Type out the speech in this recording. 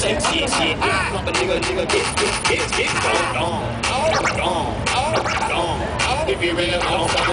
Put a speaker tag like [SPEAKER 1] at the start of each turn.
[SPEAKER 1] shit, shit, shit. Pump a nigga, get gone. If you really want